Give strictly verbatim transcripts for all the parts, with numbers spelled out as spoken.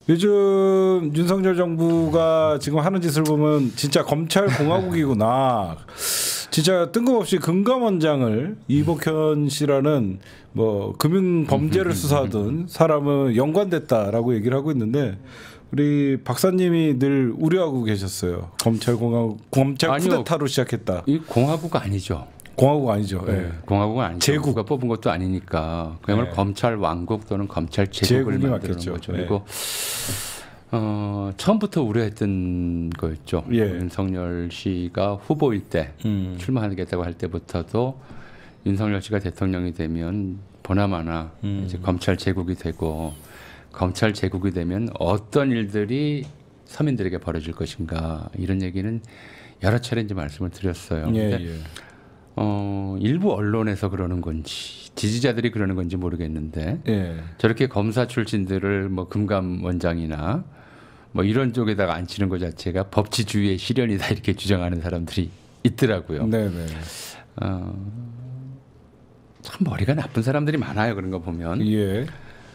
요즘 윤석열 정부가 지금 하는 짓을 보면 진짜 검찰 공화국이구나. 진짜 뜬금없이 금감원장을 이복현 씨라는 뭐 금융 범죄를 수사하던 사람은 연관됐다라고 얘기를 하고 있는데 우리 박사님이 늘 우려하고 계셨어요. 검찰 공화국, 검찰 아니요, 쿠데타로 시작했다. 이 공화국 아니죠. 공화국 아니죠. 네. 네. 공화국은 아니죠. 제국. 누가 뽑은 것도 아니니까 그야말로 네. 검찰 왕국 또는 검찰 제국을 만드는 맞겠죠. 거죠. 네. 그리고 어, 처음부터 우려했던 거였죠. 예. 윤석열 씨가 후보일 때 음. 출마하겠다고 할 때부터도 윤석열 씨가 대통령이 되면 보나마나 음. 이제 검찰 제국이 되고 검찰 제국이 되면 어떤 일들이 서민들에게 벌어질 것인가 이런 얘기는 여러 차례 이제 말씀을 드렸어요. 예, 근데 예. 어, 일부 언론에서 그러는 건지 지지자들이 그러는 건지 모르겠는데 예. 저렇게 검사 출신들을 뭐 금감원장이나 뭐 이런 쪽에다가 앉히는 것 자체가 법치주의의 실현이다 이렇게 주장하는 사람들이 있더라고요. 네네. 어, 참 머리가 나쁜 사람들이 많아요. 그런 거 보면. 예.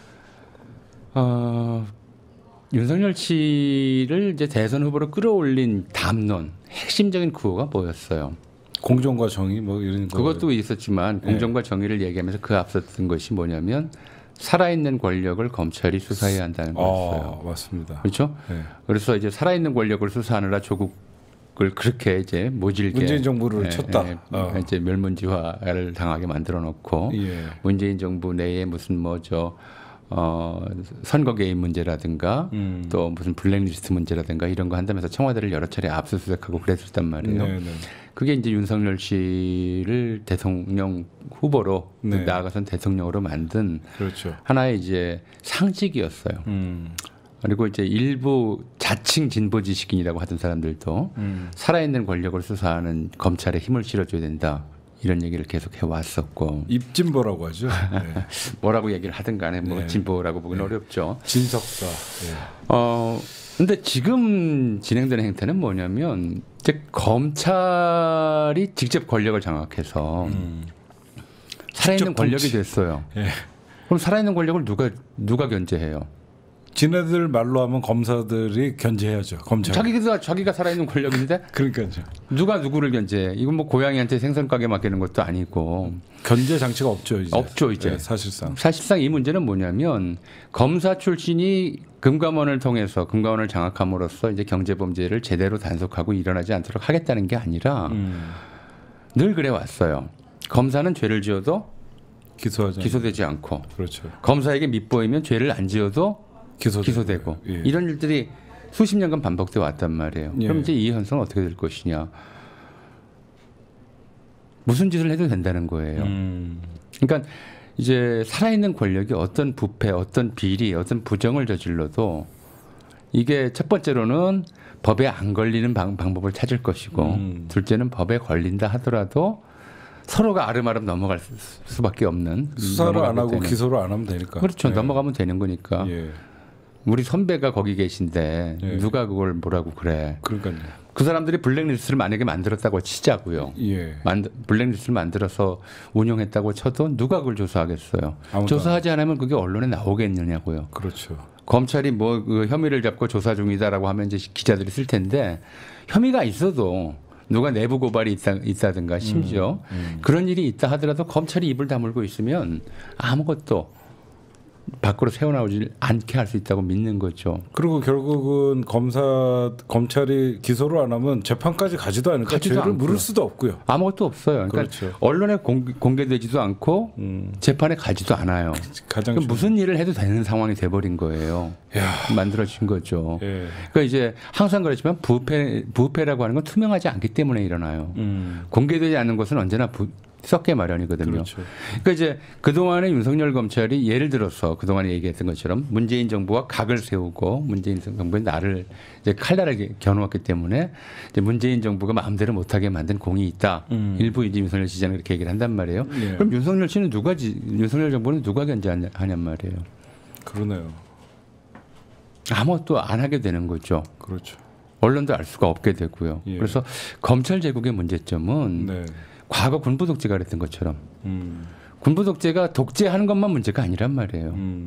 어, 윤석열 씨를 이제 대선 후보로 끌어올린 담론, 핵심적인 구호가 뭐였어요? 공정과 정의 뭐 이런 거. 그것도 있었지만 공정과 정의를 얘기하면서 그 앞섰던 것이 뭐냐면 살아있는 권력을 검찰이 수사해야 한다는 거였어요. 아, 맞습니다. 그렇죠? 네. 그래서 이제 살아있는 권력을 수사하느라 조국을 그렇게 이제 모질게 문재인 정부를 예, 쳤다. 예, 어. 이제 멸문지화를 당하게 만들어 놓고 예. 문재인 정부 내에 무슨 뭐저 어, 선거 개입 문제라든가 음. 또 무슨 블랙리스트 문제라든가 이런 거 한다면서 청와대를 여러 차례 압수수색하고 그랬었단 말이에요. 네네. 그게 이제 윤석열 씨를 대통령 후보로 네. 나아가선 대통령으로 만든 그렇죠. 하나의 이제 상식이었어요. 음. 그리고 이제 일부 자칭 진보 지식인이라고 하던 사람들도 음. 살아있는 권력을 수사하는 검찰에 힘을 실어줘야 된다. 이런 얘기를 계속 해왔었고 입진보라고 하죠. 네. 뭐라고 얘기를 하든 간에 뭐 네. 진보라고 보기는 네. 어렵죠. 진석사. 네. 어 근데 지금 진행되는 행태는 뭐냐면 이제 검찰이 직접 권력을 장악해서 음. 살아있는 권력이 됐어요. 네. 그럼 살아있는 권력을 누가 누가 견제해요? 지네들 말로 하면 검사들이 견제해야죠. 검찰. 자기가 자기가 살아있는 권력인데. 그러니까요. 누가 누구를 견제해? 이건 뭐 고양이한테 생선 가게 맡기는 것도 아니고. 견제 장치가 없죠. 이제. 없죠 이제. 네, 사실상. 사실상 이 문제는 뭐냐면 검사 출신이 금감원을 통해서 금감원을 장악함으로써 이제 경제범죄를 제대로 단속하고 일어나지 않도록 하겠다는 게 아니라 음. 늘 그래 왔어요. 검사는 죄를 지어도 기소하지 기소되지 않고. 그렇죠. 검사에게 밑보이면 죄를 안 지어도 기소되고, 기소되고. 예. 이런 일들이 수십 년간 반복돼 왔단 말이에요. 예. 그럼 이제 이 현상은 어떻게 될 것이냐? 무슨 짓을 해도 된다는 거예요. 음. 그러니까 이제 살아있는 권력이 어떤 부패, 어떤 비리, 어떤 부정을 저질러도 이게 첫 번째로는 법에 안 걸리는 방, 방법을 찾을 것이고 음. 둘째는 법에 걸린다 하더라도 서로가 아름아름 넘어갈 수밖에 없는 수사를 안 하고 되는. 기소를 안 하면 되니까. 그렇죠. 예. 넘어가면 되는 거니까. 예. 우리 선배가 거기 계신데 예. 누가 그걸 뭐라고 그래. 그러니까요. 그 사람들이 블랙리스트를 만약에 만들었다고 치자고요. 예. 만드, 블랙리스트를 만들어서 운영했다고 쳐도 누가 그걸 조사하겠어요. 조사하지 않으면 그게 언론에 나오겠느냐고요. 그렇죠. 검찰이 뭐 그 혐의를 잡고 조사 중이다라고 하면 이제 기자들이 쓸 텐데 혐의가 있어도 누가 내부 고발이 있다, 있다든가 심지어 음, 음. 그런 일이 있다 하더라도 검찰이 입을 다물고 있으면 아무것도 밖으로 새어나오지 않게 할 수 있다고 믿는 거죠. 그리고 결국은 검사 검찰이 기소를 안 하면 재판까지 가지도 않으니까 죄를 않고요. 물을 수도 없고요. 아무것도 없어요. 그러니까 그렇죠. 언론에 공개, 공개되지도 않고 음. 재판에 가지도 않아요. 가장 그럼 무슨 일을 해도 되는 상황이 돼버린 거예요. 야. 만들어진 거죠. 예. 그러니까 이제 항상 그렇지만 부패, 부패라고 하는 건 투명하지 않기 때문에 일어나요. 음. 공개되지 않는 것은 언제나 부, 썩게 마련이거든요. 그렇죠. 그러니까 이제 그동안에 윤석열 검찰이 예를 들어서 그동안에 얘기했던 것처럼 문재인 정부와 각을 세우고 문재인 정부의 나를 이제 칼날을 겨누었기 때문에 이제 문재인 정부가 마음대로 못하게 만든 공이 있다. 음. 일부 이제 윤석열 시장은 그렇게 얘기를 한단 말이에요. 예. 그럼 윤석열 씨는 누가 윤석열 정부는 누가 견제하냔 말이에요. 그러네요. 아무것도 안 하게 되는 거죠. 그렇죠. 언론도 알 수가 없게 되고요. 예. 그래서 검찰 제국의 문제점은 네. 과거 군부 독재가 그랬던 것처럼 음. 군부 독재가 독재하는 것만 문제가 아니란 말이에요. 음.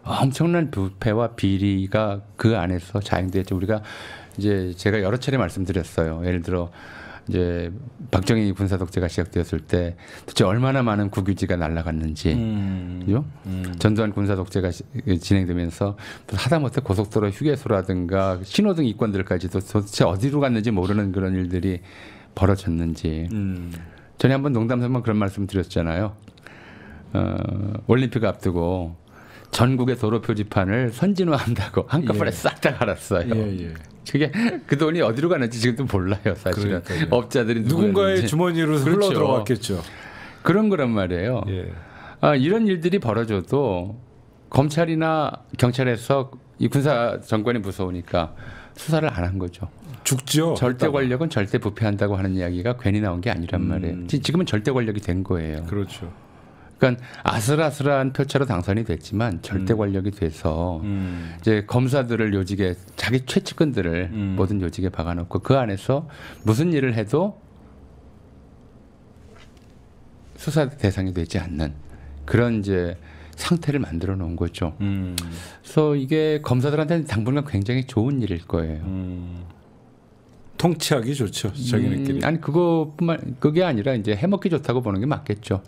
엄청난 부패와 비리가 그 안에서 자행되었죠. 우리가 이제 제가 여러 차례 말씀드렸어요. 예를 들어 이제 박정희 군사 독재가 시작되었을 때 도대체 얼마나 많은 국유지가 날아갔는지, 음, 그죠? 음. 전두환 군사 독재가 진행되면서 하다못해 고속도로 휴게소라든가 신호등 이권들까지도 도대체 어디로 갔는지 모르는 그런 일들이 벌어졌는지. 음. 전에 한번 농담삼아 그런 말씀 드렸잖아요. 어, 올림픽 앞두고 전국의 도로 표지판을 선진화한다고 한꺼번에 예. 싹 다 갈았어요. 예, 예. 그게 그 돈이 어디로 가는지 지금도 몰라요, 사실은. 그러니까요. 업자들이 누군가의 주머니로 흘러 그렇죠. 들어갔겠죠. 그런 거란 말이에요. 예. 아, 이런 일들이 벌어져도 검찰이나 경찰에서 이 군사 정권이 무서우니까 수사를 안 한 거죠. 죽죠. 절대 권력은 절대 부패한다고 하는 이야기가 괜히 나온 게 아니란 음. 말이에요. 지금은 절대 권력이 된 거예요. 그렇죠. 그러니까 아슬아슬한 표차로 당선이 됐지만 절대 음. 권력이 돼서 음. 이제 검사들을 요직에 자기 최측근들을 음. 모든 요직에 박아놓고 그 안에서 무슨 일을 해도 수사 대상이 되지 않는 그런 이제 상태를 만들어 놓은 거죠. 음. 그래서 이게 검사들한테는 당분간 굉장히 좋은 일일 거예요. 음. 통치하기 좋죠. 자기네끼리. 음, 아니 그거뿐만 그게 아니라 이제 해먹기 좋다고 보는 게 맞겠죠.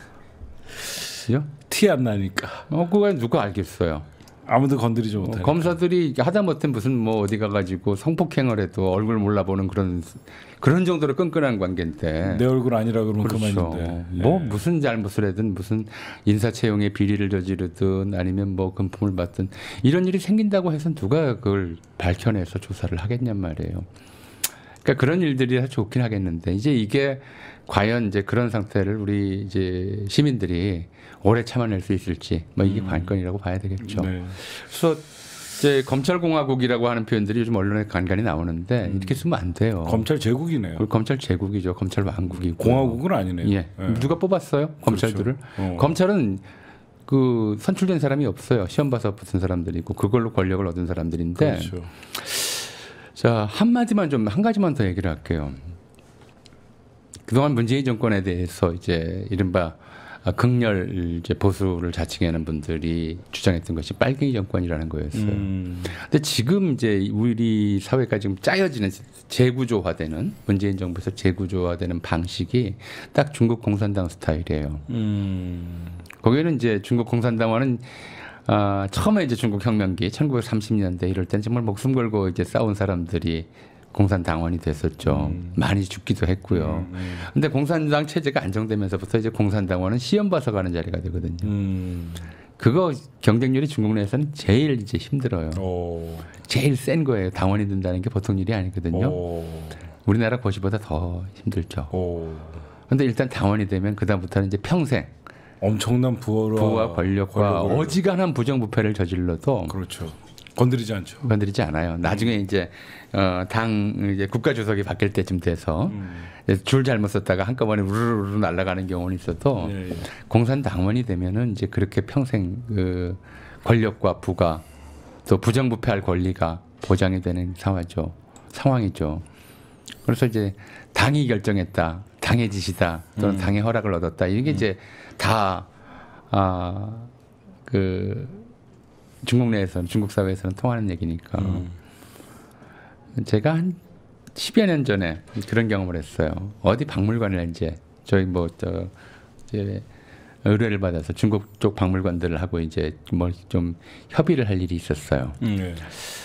티 안 나니까. 어, 그거 누가 알겠어요. 아무도 건드리지 못하니까. 어, 검사들이 하다못해 무슨 뭐 어디 가가지고 성폭행을 해도 얼굴 몰라보는 그런 그런 정도로 끈끈한 관계인데. 내 얼굴 아니라 그러면 그렇죠. 그만인데. 뭐 네. 무슨 잘못을 하든 무슨 인사채용에 비리를 저지르든 아니면 뭐 금품을 받든 이런 일이 생긴다고 해서 누가 그걸 밝혀내서 조사를 하겠냔 말이에요. 그러니까 그런 일들이 다 좋긴 하겠는데 이제 이게 과연 이제 그런 상태를 우리 이제 시민들이 오래 참아낼 수 있을지 뭐 이게 음. 관건이라고 봐야 되겠죠. 네. 그래서 이제 검찰공화국이라고 하는 표현들이 요즘 언론에 간간히 나오는데 음. 이렇게 쓰면 안 돼요. 검찰 제국이네요. 검찰 제국이죠. 검찰 왕국이고. 공화국은 아니네요. 예. 네. 누가 뽑았어요? 검찰들을? 그렇죠. 어. 검찰은 그 선출된 사람이 없어요. 시험 봐서 붙은 사람들이고 그걸로 권력을 얻은 사람들인데. 그렇죠. 자, 한마디만 좀 한 가지만 더 얘기를 할게요. 그동안 문재인 정권에 대해서 이제 이른바 극렬 이제 보수를 자칭하는 분들이 주장했던 것이 빨갱이 정권이라는 거였어요. 음. 근데 지금 이제 우리 사회가 지금 짜여지는 재구조화되는 문재인 정부에서 재구조화되는 방식이 딱 중국 공산당 스타일이에요. 음. 거기는 이제 중국 공산당과는 아, 처음에 이제 중국 혁명기 천구백삼십 년대 이럴 땐 정말 목숨 걸고 이제 싸운 사람들이 공산당원이 됐었죠. 음. 많이 죽기도 했고요. 음, 음. 근데 공산당 체제가 안정되면서부터 이제 공산당원은 시험 봐서 가는 자리가 되거든요. 음. 그거 경쟁률이 중국 내에서는 제일 이제 힘들어요. 오. 제일 센 거예요. 당원이 된다는 게 보통 일이 아니거든요. 오. 우리나라 고시보다 더 힘들죠. 그런데 일단 당원이 되면 그다음부터는 이제 평생 엄청난 부와, 부와 권력과 권력을. 어지간한 부정부패를 저질러도 그렇죠. 건드리지 않죠. 건드리지 않아요. 나중에 음. 이제 어, 당 이제 국가 주석이 바뀔 때쯤 돼서 음. 줄 잘못 썼다가 한꺼번에 우르르 날아가는 경우는 있어도 예, 예. 공산당원이 되면은 이제 그렇게 평생 그 권력과 부가 또 부정부패할 권리가 보장이 되는 상황이죠. 상황이죠. 그래서 이제 당이 결정했다, 당의 지시다, 또는 음. 당의 허락을 얻었다. 이게 음. 이제 다 아, 그 중국 내에서는 중국 사회에서는 통하는 얘기니까 음. 제가 한 십여 년 전에 그런 경험을 했어요. 어디 박물관을 이제 저희 뭐 저 이제 의뢰를 받아서 중국 쪽 박물관들을 하고 이제 뭐 좀 협의를 할 일이 있었어요. 음, 네.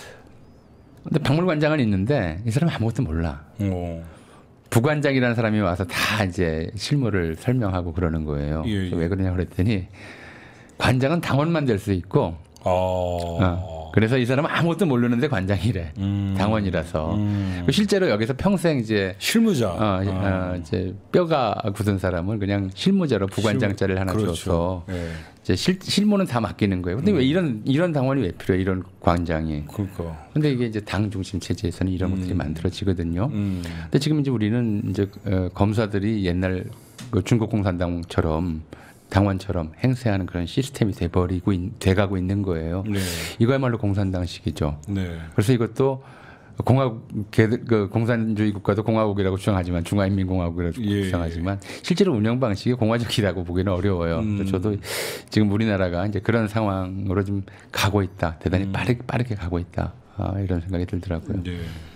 근데 박물관장은 있는데 이 사람은 아무것도 몰라. 오. 부관장이라는 사람이 와서 다 이제 실무를 설명하고 그러는 거예요. 예, 예. 왜 그러냐 그랬더니 관장은 당원만 될 수 있고 어. 어. 그래서 이 사람은 아무것도 모르는데 관장이래. 음. 당원이라서. 음. 실제로 여기서 평생 이제 실무자. 어, 아. 어, 이제 뼈가 굳은 사람을 그냥 실무자로 부관장 자리를 하나 그렇죠. 줘서 네. 이제 실, 실무는 다 맡기는 거예요. 근데 음. 왜 이런 이런 당원이 왜 필요해? 이런 관장이. 그러니까. 근데 이게 이제 당 중심 체제에서는 이런 음. 것들이 만들어지거든요. 음. 근데 지금 이제 우리는 이제 어, 검사들이 옛날 그 중국 공산당처럼 당원처럼 행세하는 그런 시스템이 돼버리고 있, 돼가고 있는 거예요. 네. 이거야말로 공산당식이죠. 네. 그래서 이것도 공화국 그 공산주의 국가도 공화국이라고 주장하지만 중화인민공화국이라고 예. 주장하지만 실제로 운영 방식이 공화적이라고 보기는 어려워요. 음. 저도 지금 우리나라가 이제 그런 상황으로 좀 가고 있다. 대단히 음. 빠르게 빠르게 가고 있다. 아, 이런 생각이 들더라고요. 네.